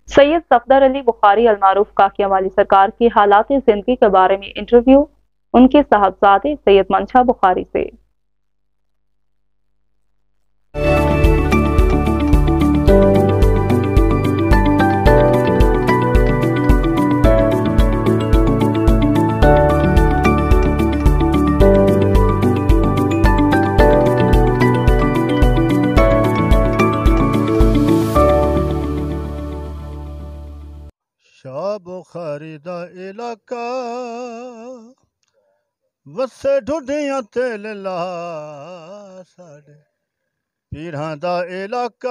सैयद सफदर अली बुखारी अलमारूफ काकिया वाली सरकार की हालात जिंदगी के बारे में इंटरव्यू उनके साहबजादे सैयद मंशा बुखारी से। शाह बुखारी दा इलाका वसे ढूंढियां ते ला साडे पीरां दा इलाका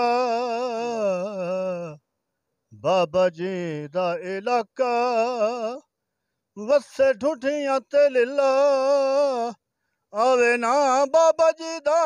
बाबा जी दा इलाका वसे ढूंढियां ते ला आवे ना बाबा जी दा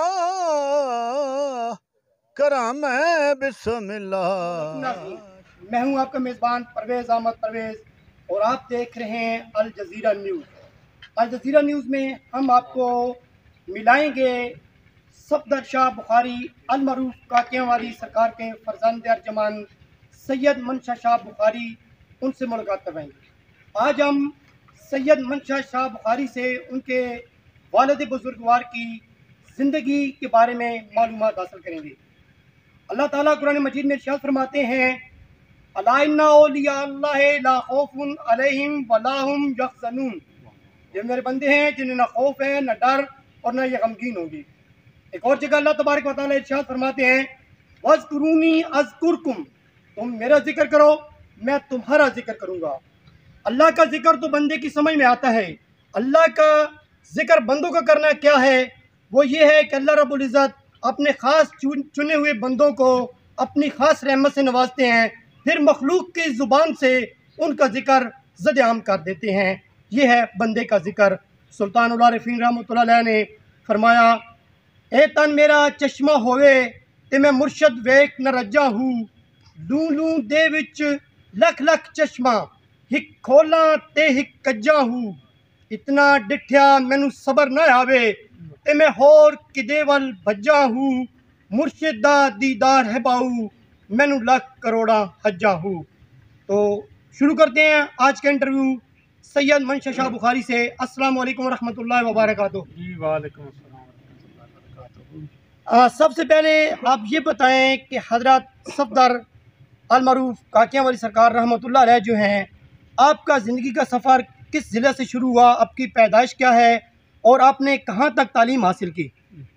करा मैं बिस्मिल्लाह। मैं हूं आपका मेज़बान परवेज़ अहमद परवेज़ और आप देख रहे हैं Al Jazeera news. Al Jazeera news में हम आपको मिलाएंगे सफदर शाह बुखारी अलमरूफ काकियां वाली सरकार के फरजंद अर्जमान सैयद मंशा शाह बुखारी, उनसे मुलाकात करवाएंगे। आज हम सैयद मंशा शाह बुखारी से उनके वालिद बुजुर्गवार की ज़िंदगी के बारे में मालूमात हासिल करेंगे। अल्लाह ताला कुरान मजीद में इरशाद फरमाते हैं, अला इन्ना औलिया अल्लाह ला खौफुन अलैहिम वला हुम यहज़नून। ये मेरे बंदे हैं जिन्हें ना खौफ है, ना डर और ना ये गमगीन होंगे। एक और जगह अल्लाह तबारक व तआला इरशाद फरमाते हैं, वज़कुरूनी अज़कुरकुम, तुम मेरा जिक्र करो मैं तुम्हारा जिक्र करूंगा। अल्लाह का जिक्र तो बंदे की समझ में आता है। अल्लाह का जिक्र बंदों का करना क्या है? वो ये है कि अल्लाह रब्बुल इज़्ज़त अपने ख़ास चुने हुए बंदों को अपनी ख़ास रहमत से नवाजते हैं, फिर मखलूक की ज़ुबान से उनका जिक्र ज़द-ए-आम कर देते हैं। ये है बंदे का जिक्र। सुल्तान उल आरिफीन रहमतुल्लाह अलैह ने फरमाया, ए तन मेरा चश्मा होवे ते मैं मुर्शद वेख न रज्जा हूँ, लू लू दे विच लख लख चश्मा, हिक खोला ते हिक कज्जा हूँ, इतना डिठ्या मैनू सबर न आवे ते मैं होर किदे वल भज्जा हूँ, मुर्शिद दा दीदार है बाऊ, मैनू लख करोड़ा हज्जा हूँ। तो शुरू करते हैं आज का इंटरव्यू सैयद मंशा शाह बुखारी से। अस्सलाम वालेकुम रहमतुल्लाहि व बरकातहू। जी वालेकुम अस्सलाम वरहमतुल्लाहि वबरकातुहू। सबसे पहले आप ये बताएं कि हजरत सफदर अलमरूफ काकियां वाली सरकार रहमतुल्लाह अलैह जो हैं, आपका ज़िंदगी का सफ़र किस ज़िले से शुरू हुआ, आपकी पैदाइश क्या है और आपने कहाँ तक तालीम हासिल की?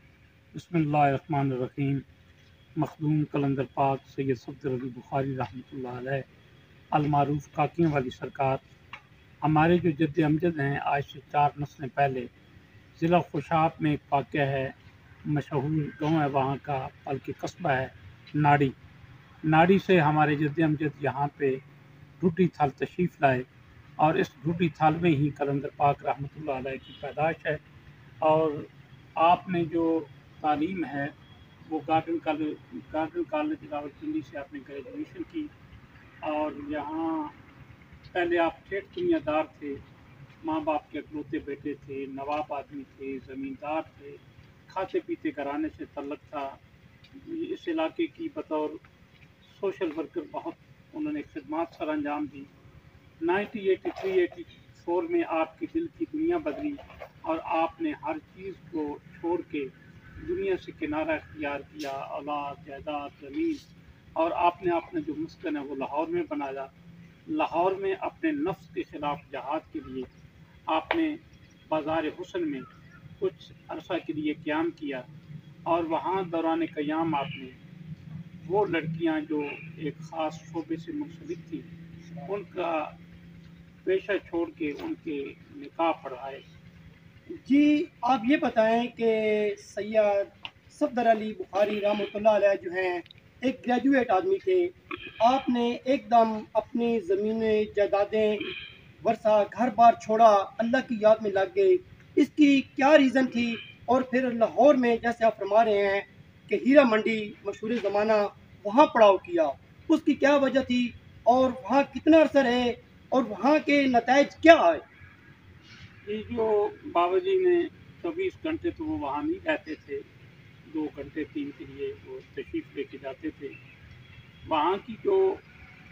बिस्मिल्लाहिर्रहमानिर्रहीम। मखदूम कलंदर पाक सैयद सफदर अली बुखारी रहमतुल्लाह अलैह अलमारूफ काकियां वाली सरकार, हमारे जो जद्द अमजद हैं आज से 4 नस्लें पहले, ज़िला खुशाब में एक वाक़या है, मशहूर गाँव है वहाँ का, बल्कि कस्बा है नाड़ी। नाड़ी से हमारे जद्द अमजद यहाँ पे ढूढ़ी थाल तशरीफ़ लाए और इस ढूढ़ी थाल में ही कलंदर पाक रहमतुल्लाह अलैह की पैदाइश है। और आपने जो तालीम है वो गार्डन कॉलेज रावलपिंडी से आपने ग्रेजुएशन की और यहाँ पहले आप ठेठ दुनियादार थे, माँ बाप के अकलौते बेटे थे, नवाब आदमी थे, ज़मींदार थे, खाते पीते घराने से तल्लक था। इस इलाके की बतौर सोशल वर्कर बहुत उन्होंने खिदमत सर अंजाम दी। 1983-84 में आपकी दिल की दुनिया बदली और आपने हर चीज़ को छोड़ के दुनिया से किनारा इख्तियार किया, औलाद, जायदाद, ज़मीन, और आपने अपना जो मस्कन है वो लाहौर में बनाया। लाहौर में अपने नफ्स के ख़िलाफ़ जहाद के लिए आपने बाज़ार हुस्न में कुछ अरसा के लिए क़याम किया और वहाँ दौरान क़याम आपने वो लड़कियाँ जो एक ख़ास शोबे से मुंसलिक थी उनका पेशा छोड़ के उनके निकाह पढ़ाए। जी, आप ये बताएं कि सैयद सफदर अली बुखारी रहमतुल्लाह अलैह जो हैं एक ग्रेजुएट आदमी थे, आपने एकदम अपनी ज़मीनें जायदादें वर्सा घर बार छोड़ा, अल्लाह की याद में लग गए, इसकी क्या रीज़न थी? और फिर लाहौर में जैसे आप फरमा रहे हैं कि हीरा मंडी मशहूर ज़माना, वहाँ पड़ाव किया, उसकी क्या वजह थी और वहाँ कितना अर्सा रहे और वहाँ के नताइज क्या आए? ये जो बाबा जी ने 24 घंटे तो वो वहाँ नहीं रहते थे, 2 घंटे 3 के लिए वो तशरीफ़ लेके जाते थे। वहाँ की जो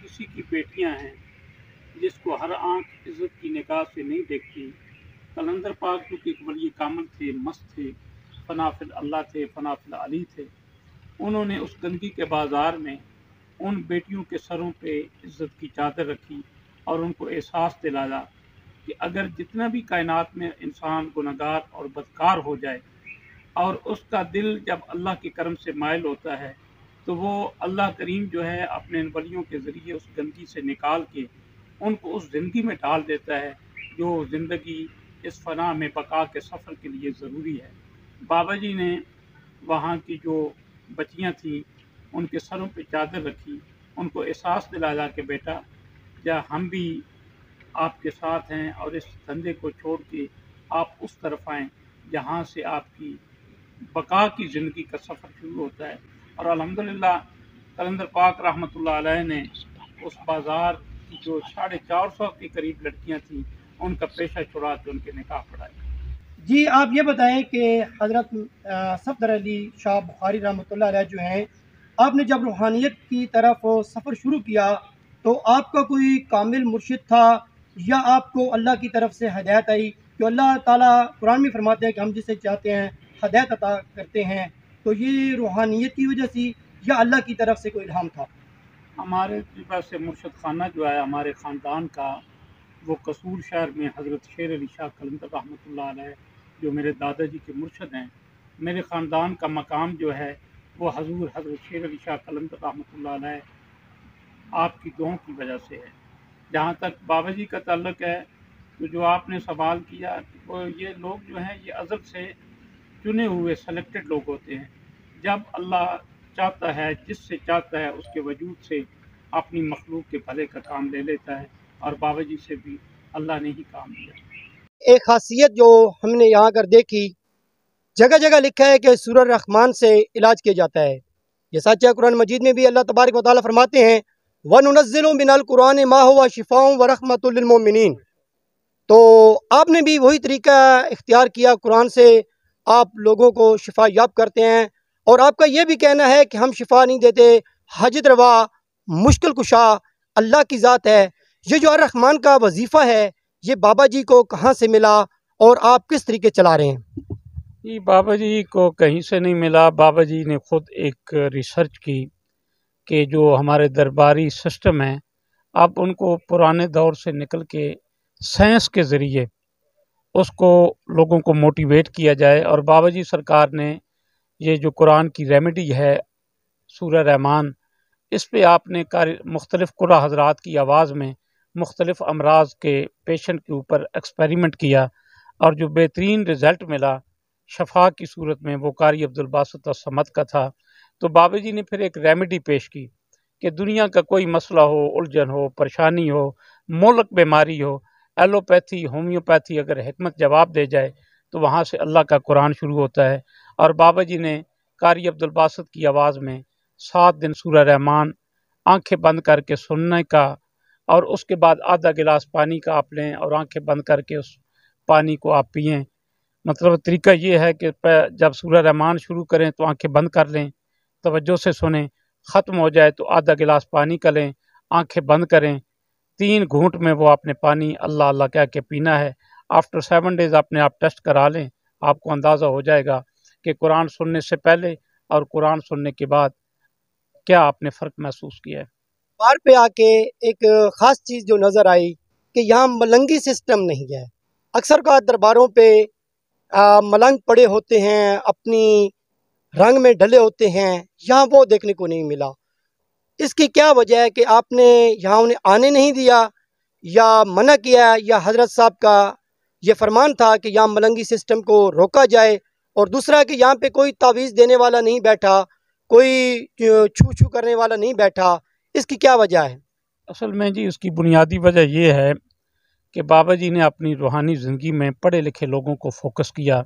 किसी की बेटियां हैं जिसको हर आंख इज्जत की निगाह से नहीं देखती। कलंदर पाक जो कि एक वली कामिल थे, मस्त थे, फनाफिल अल्लाह थे, फनाफिल अली थे, उन्होंने उस गंदगी के बाज़ार में उन बेटियों के सरों पे इज्जत की चादर रखी और उनको एहसास दिलाया कि अगर जितना भी कायनात में इंसान गुनहगार और बदकार हो जाए और उसका दिल जब अल्लाह के करम से माइल होता है तो वो अल्लाह करीम जो है अपने इन वलियों के ज़रिए उस गंदगी से निकाल के उनको उस ज़िंदगी में डाल देता है जो ज़िंदगी इस फना में बका के सफ़र के लिए ज़रूरी है। बाबा जी ने वहाँ की जो बच्चियाँ थीं उनके सरों पे चादर रखी, उनको एहसास दिलाया कि बेटा या हम भी आपके साथ हैं और इस धंधे को छोड़ के आप उस तरफ आएँ जहाँ से आपकी बका की ज़िंदगी का सफ़र शुरू होता है। और अल्हम्दुलिल्लाह कलंदर पाक रहमतुल्लाह अलैह ने उस बाज़ार की जो 450 के करीब लड़कियाँ थीं उनका पेशा छुड़ा के उनके निकाह पढ़ाए। जी, आप ये बताएं कि हज़रत सफदर अली शाह बुखारी रहमतुल्लाह अलैह जो हैं, आपने जब रूहानियत की तरफ सफ़र शुरू किया तो आपका कोई कामिल मुर्शिद था या आपको अल्लाह की तरफ से हदायत आई? कि अल्लाह ताला कुरान में फरमाते हैं कि हम जिसे चाहते हैं हदायत अता करते हैं, तो ये रूहानियत की वजह से या अल्लाह की तरफ से कोई इल्हाम था? हमारे पास से मुर्शद खाना जो है हमारे ख़ानदान का, वो कसूर शहर में हज़रत शेर अली शाह कलंदर रहमतुल्लाह अलैह जो मेरे दादाजी के मुर्शद हैं, मेरे ख़ानदान का मकाम जो है वो हज़ूर हज़रत शेर अली शाह कलंदर रहमतुल्लाह अलैह आपकी दुआओं की वजह से है। जहाँ तक बाबा जी का ताल्लुक़ है तो जो आपने सवाल किया वो ये लोग जो हैं ये अज़ल से चुने हुए सेलेक्टेड लोग होते हैं। जब अल्लाह चाहता है, जिससे चाहता है उसके वजूद से अपनी मखलूक के भले का काम ले लेता है और बाबा जी से भी अल्लाह ने ही काम लिया। एक खासियत जो हमने यहाँ कर देखी, जगह जगह लिखा है कि सूरह रहमान से इलाज किया जाता है। ये सच है, कुरान मजीद में भी अल्लाह तबारक व तआला फरमाते हैं वनुनज़्ज़िलु मिनल कुरान मा हुवा शिफ़ाउन व रहमतुल लिल मोमिनीन। तो आपने भी वही तरीका इख्तियार किया, कुरान से आप लोगों को शिफा याब करते हैं और आपका ये भी कहना है कि हम शिफा नहीं देते, हाजत रवा मुश्किल कुशा अल्लाह की ज़ात है। ये जो अर्रहमान का वजीफ़ा है ये बाबा जी को कहाँ से मिला और आप किस तरीके चला रहे हैं? ये बाबा जी को कहीं से नहीं मिला। बाबा जी ने खुद एक रिसर्च की कि जो हमारे दरबारी सिस्टम है अब उनको पुराने दौर से निकल के साइंस के ज़रिए उसको लोगों को मोटिवेट किया जाए। और बाबा जी सरकार ने ये जो कुरान की रेमेडी है सूरह रहमान, इस पे आपने मुख्तलिफ़ कुर्रा हज़रात की आवाज़ में मुख्तलिफ़ अमराज के पेशेंट के ऊपर एक्सपेरिमेंट किया और जो बेहतरीन रिज़ल्ट मिला शफा की सूरत में वो कारी अब्दुल बासित अस्समद का था। तो बाबा जी ने फिर एक रेमेडी पेश की कि दुनिया का कोई मसला हो, उलझन हो, परेशानी हो, मोलक बीमारी हो, एलोपैथी होम्योपैथी अगर हिकमत जवाब दे जाए तो वहाँ से अल्लाह का कुरान शुरू होता है। और बाबा जी ने कारी अब्दुल बासित की आवाज़ में 7 दिन सूरह रहमान आंखें बंद करके सुनने का और उसके बाद आधा गिलास पानी का आप लें और आंखें बंद करके उस पानी को आप पिएँ। मतलब तरीका ये है कि जब सूरह रहमान शुरू करें तो आंखें बंद कर लें, तवज्जो से सुनें, ख़त्म हो जाए तो आधा गिलास पानी का लें, आंखें बंद करें, 3 घूंट में वो आपने पानी अल्लाह अल्लाह कह के पीना है। आफ्टर 7 डेज़ अपने आप टेस्ट करा लें, आपको अंदाज़ा हो जाएगा कि कुरान सुनने से पहले और कुरान सुनने के बाद क्या आपने फ़र्क महसूस किया है। बाहर पे आके एक ख़ास चीज़ जो नज़र आई कि यहाँ मलंगी सिस्टम नहीं है। अक्सर का दरबारों पे मलंग पड़े होते हैं, अपनी रंग में ढले होते हैं, यहाँ वो देखने को नहीं मिला। इसकी क्या वजह है कि आपने यहाँ उन्हें आने नहीं दिया या मना किया, या हज़रत साहब का ये फरमान था कि यहाँ मलंगी सिस्टम को रोका जाए? और दूसरा कि यहाँ पे कोई तावीज़ देने वाला नहीं बैठा, कोई छू छू करने वाला नहीं बैठा, इसकी क्या वजह है? असल में जी उसकी बुनियादी वजह ये है कि बाबा जी ने अपनी रूहानी ज़िंदगी में पढ़े लिखे लोगों को फोकस किया,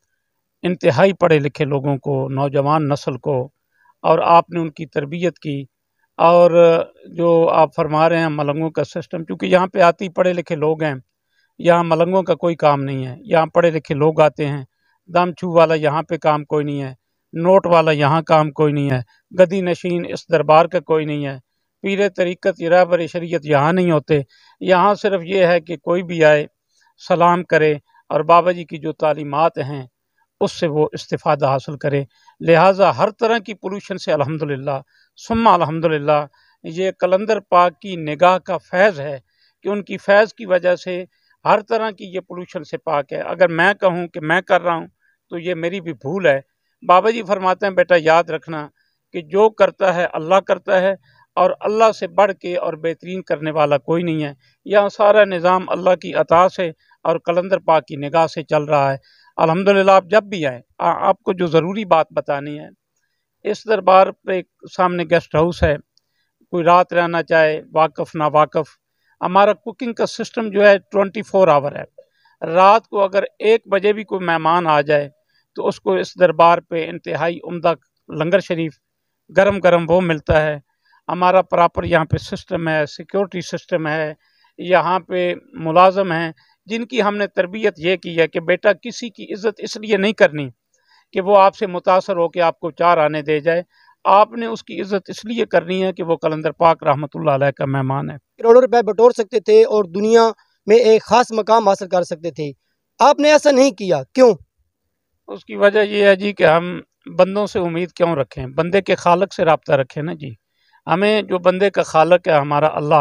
इंतहाई पढ़े लिखे लोगों को, नौजवान नस्ल को, और आपने उनकी तरबियत की। और जो आप फरमा रहे हैं मलंगों का सिस्टम, क्योंकि यहाँ पे आते ही पढ़े लिखे लोग हैं, यहाँ मलंगों का कोई काम नहीं है। यहाँ पढ़े लिखे लोग आते हैं, दम छू वाला यहाँ पे काम कोई नहीं है, नोट वाला यहाँ काम कोई नहीं है, गदी नशीन इस दरबार का कोई नहीं है, पीर तरीक़त रहबर शरीयत यहाँ नहीं होते। यहाँ सिर्फ ये है कि कोई भी आए सलाम करे और बाबा जी की जो तालीमात हैं उससे वो इस्तिफ़ादा हासिल करे। लिहाजा हर तरह की पोल्यूशन से अल्हम्दुलिल्लाह सुम्मा अल्हम्दुलिल्लाह ये कलंदर पाक की निगाह का फैज़ है कि उनकी फैज़ की वजह से हर तरह की ये पोल्यूशन से पाक है। अगर मैं कहूँ कि मैं कर रहा हूँ तो ये मेरी भी भूल है। बाबा जी फरमाते हैं बेटा याद रखना कि जो करता है अल्लाह करता है और अल्लाह से बढ़ के और बेहतरीन करने वाला कोई नहीं है। यहाँ सारा निज़ाम अल्लाह की अता से और कलंदर पाक की निगाह से चल रहा है। अल्हम्दुलिल्लाह आप जब भी आएँ आपको जो ज़रूरी बात बतानी है, इस दरबार पे सामने गेस्ट हाउस है, कोई रात रहना चाहे वाकफ़ ना वाकफ़, हमारा कुकिंग का सिस्टम जो है 24 आवर है। रात को अगर 1 बजे भी कोई मेहमान आ जाए तो उसको इस दरबार पे इंतहाई उम्दा लंगर शरीफ गरम गरम वो मिलता है। हमारा प्रॉपर यहाँ पे सिस्टम है, सिक्योरिटी सिस्टम है, यहाँ पे मुलाजम हैं जिनकी हमने तरबियत ये की है कि बेटा किसी की इज़्ज़त इसलिए नहीं करनी कि वो आपसे मुतासर हो के आपको 4 आने दे जाए, आपने उसकी इज़्ज़त इसलिए करनी है कि वो कलंदर पाक रहमतुल्लाह अलैह का मेहमान है। करोड़ों रुपए बटोर सकते थे और दुनिया में एक ख़ास मकाम हासिल कर सकते थे। आपने ऐसा नहीं किया, क्यों? उसकी वजह ये है जी कि हम बंदों से उम्मीद क्यों रखें, बंदे के खालक से रब्ता रखें ना जी। हमें जो बंदे का खालक है हमारा अल्लाह,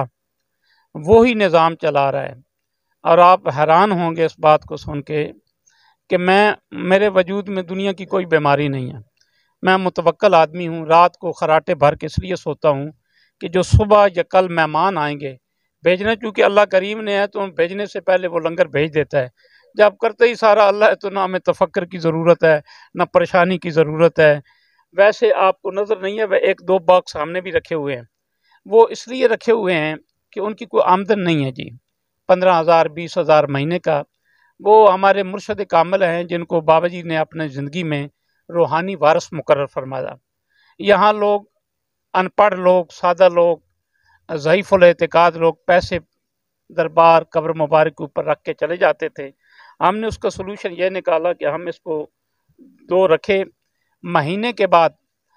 वो ही निज़ाम चला रहा है। और आप हैरान होंगे इस बात को सुन के कि मेरे वजूद में दुनिया की कोई बीमारी नहीं है। मैं मुतवक्कल आदमी हूँ, रात को खराटे भर के इसलिए सोता हूँ कि जो सुबह या कल मेहमान आएंगे, भेजना चूँकि अल्लाह करीम ने है तो भेजने से पहले वो लंगर भेज देता है। जब करते ही सारा अल्लाह है तो ना हमें तफक्कर की ज़रूरत है, ना परेशानी की ज़रूरत है। वैसे आपको नज़र नहीं है, वह 1-2 बॉक्स सामने भी रखे हुए हैं। वो इसलिए रखे हुए हैं कि उनकी कोई आमदन नहीं है जी, 15,000 20,000 महीने का। वो हमारे मुर्शद कामिल हैं जिनको बाबा जी ने अपने ज़िंदगी में रूहानी वारिस मुकर्रर फरमाया। यहाँ लोग अनपढ़ लोग, सादा लोग, ज़ईफ़ुल एतिक़ाद लोग पैसे दरबार कब्र मुबारक के ऊपर रख के चले जाते थे। हमने उसका सलूशन ये निकाला कि हम इसको 2 रखे। महीने के बाद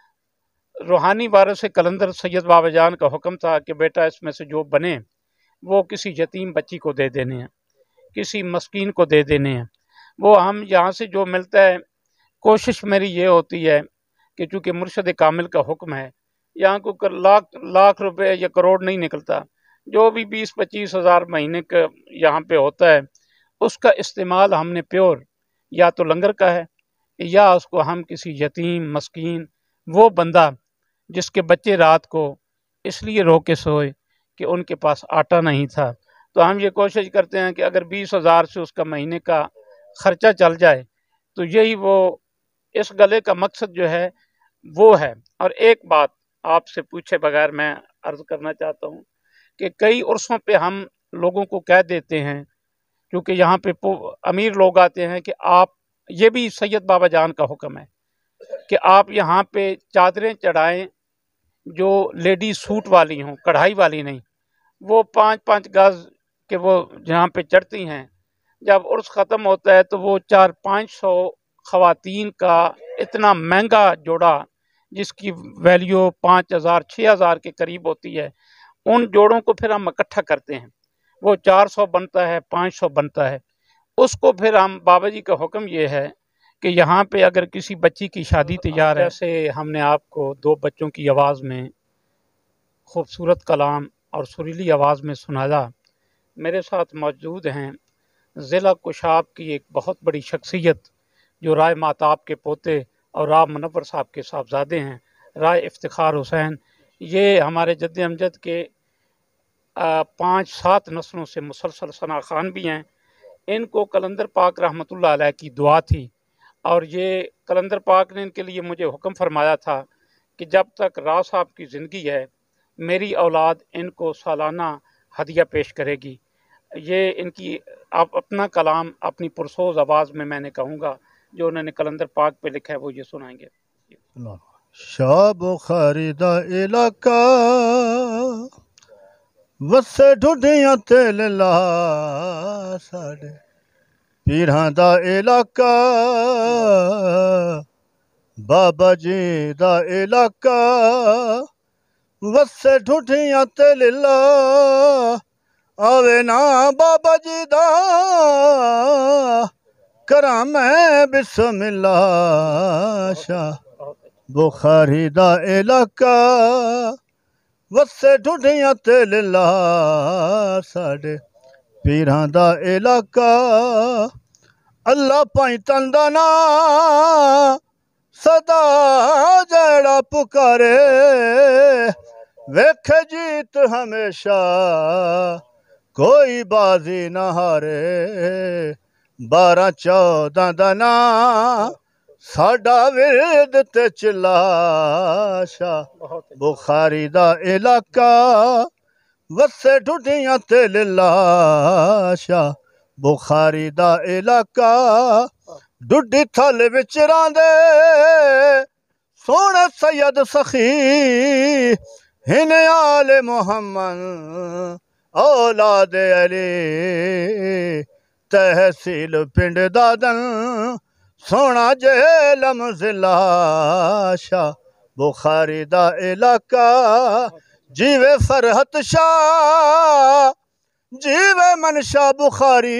रूहानी वारिस कलंदर सैयद बाबा जान का हुक्म था कि बेटा इसमें से जो बने वो किसी यतीम बच्ची को दे देने हैं, किसी मस्कीन को दे देने हैं। वो हम यहाँ से जो मिलता है, कोशिश मेरी ये होती है कि चूँकि मुर्शद कामिल का हुक्म है, यहाँ को लाख रुपए या करोड़ नहीं निकलता, जो भी 20-25 हज़ार महीने का यहाँ पे होता है उसका इस्तेमाल हमने प्योर या तो लंगर का है या उसको हम किसी यतीम मस्कीन, वो बंदा जिसके बच्चे रात को इसलिए रो के सोए कि उनके पास आटा नहीं था, तो हम ये कोशिश करते हैं कि अगर 20,000 से उसका महीने का ख़र्चा चल जाए तो यही वो इस गले का मकसद जो है वो है। और एक बात आपसे पूछे बगैर मैं अर्ज़ करना चाहता हूँ कि कई उर्सों पे हम लोगों को कह देते हैं, क्योंकि यहाँ पे अमीर लोग आते हैं कि आप, ये भी सैयद बाबा जान का हुक्म है कि आप यहाँ पे चादरें चढ़ाएं जो लेडी सूट वाली हों, कढ़ाई वाली नहीं। वो 5-5 गज के वो जहाँ पे चढ़ती हैं, जब उर्स ख़त्म होता है तो वो 400-500 ख़वातीन का इतना महंगा जोड़ा जिसकी वैल्यू 5,000-6,000 के करीब होती है, उन जोड़ों को फिर हम इकट्ठा करते हैं। वो 400 बनता है, 500 बनता है। उसको फिर हम, बाबा जी का हुक्म ये है कि यहाँ पे अगर किसी बच्ची की शादी तैयार है, जैसे हमने आपको 2 बच्चों की आवाज़ में खूबसूरत कलाम और सुरीली आवाज़ में सुनाया। मेरे साथ मौजूद हैं ज़िला कुशाब की एक बहुत बड़ी शख्सियत जो राय माताब के पोते और राव मुनव्वर साहब के साहबजादे हैं, राय इफ्तिखार हुसैन। ये हमारे जद्द अमजद के 5-7 नस्लों से मुसलसल सना खान भी हैं। इनको कलंदर पाक रहमतुल्लाह अलैह की दुआ थी और ये कलंदर पाक ने इनके लिए मुझे हुक्म फरमाया था कि जब तक राव साहब की ज़िंदगी है मेरी औलाद इनको सालाना हदिया पेश करेगी। ये इनकी आप अपना कलाम अपनी पुरसोज आवाज़ में मैंने कहूँगा जो उन्होंने कलंदर पाक पे लिखा है, वो ये सुनाएंगे। शाह बुखारी दा इलाका वसे ढुडियां तेल ला, साडे पीरां दा इलाका बाबा जी दा इलाका वसे ठुठियां ते लीला आवे ना बाबा जी दा करा मैं बिस्मिल्लाह शाह बुखारी दा इलाका वसे ठुठियां ते लीला साडे पीरां दा इलाका अल्लाह पाई तंदा ना सदा जड़ा पुकारे वेख जीत हमेशा कोई बाजी न हारे 12-14 दा ना साडा विरद ते चिलाशा बुखारी दा इलाका वसे ठुठियां ते लीलाशा बुखारी दा इलाका डुडी थल विच रांदे सोने सैयद सखी हिन आले मोहम्मद औलाद अली तहसील पिंड दादन सोना जेलम जिला शाह बुखारी दा इलाका जीवे फरहत शाह जीवे मनशा बुखारी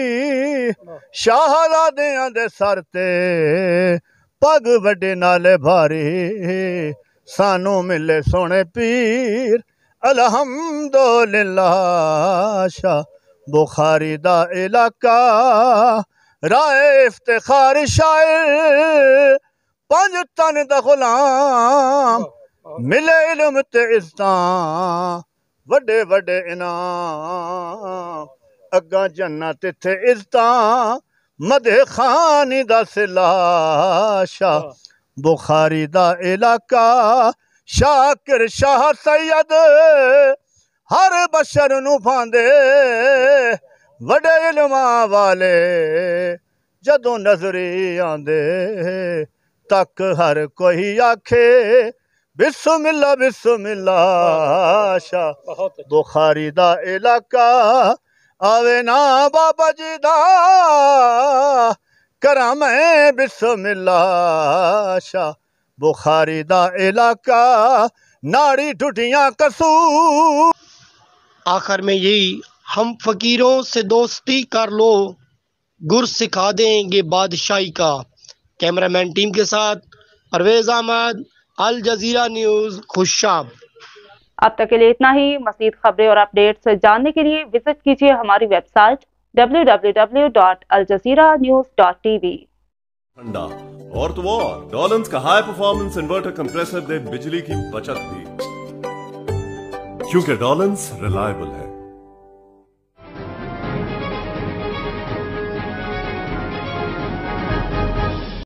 शाहजादियां दे सर ते पग वड्डे नाले भारी सानू मिले सोने पीर अल्हम्दुलिल्लाह शाह बुखारी दा इलाका राय इफ्तिखार शायर 5 तन दा गुलाम मिले इल्म ते इज़्ज़तां वड्डे वड्डे इनाम अग्गा जन्नत इत्थे इज़्ज़तां मदे खानी दा सिलाशा बुखारी दा इलाका शाकिर शाह सैयद हर बशर नू भांदे वड्डे इल्मा वाले जदों नजरी आंदे तक हर कोई आखे बिस्मिल्लाह बिस्मिल्लाह शाह बुखारी दा इलाका आवे ना बाबा जी दा करा मैं बिस्मिल्लाह शाह बुखारी दा इलाका नाड़ी टूटियां कसू। आखिर में यही हम फकीरों से दोस्ती कर लो गुर सिखा देंगे बादशाही का। कैमरामैन टीम के साथ Parvez Ahmed, Al Jazeera news, Khushab. अब तक के लिए इतना ही। मज़ीद खबरें और अपडेट्स जानने के लिए विजिट कीजिए हमारी वेबसाइट www.aljazeeranews.tv। ठंडा और तो और डॉलन्स का हाई परफॉर्मेंस इन्वर्टर कंप्रेसर दे बिजली की बचत भी, क्योंकि डॉलन्स रिलायबल है।